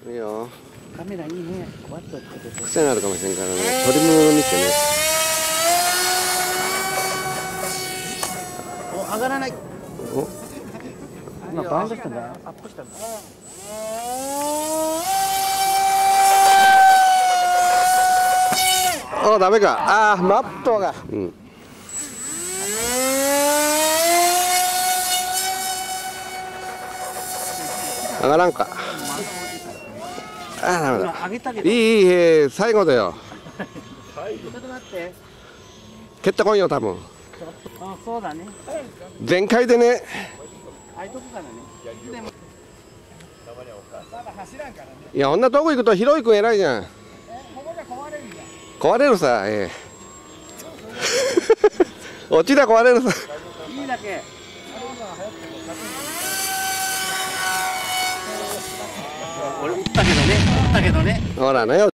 いいよ。 カメラいいね。ワッとつけて。 癖になるかもしれんからね。トリム見てね。 お、上がらない。 お、 今バウンドしたんだ。アップしたんだ。 お、ダメか。ああ、マットが。うん。上がらんか。ああ、ダメだ。 上げたけど。 いい、最後だよ。 ちょっと待って。 蹴ってこいよ、多分。 あ、そうだね。 全開でね。 あいとこからね。 いや、こんなとこ行くと、ひろゆくん偉いじゃん。壊れるさ、落ちだ壊れるさ。 いいだけ。俺打ったけどね。 ほらね。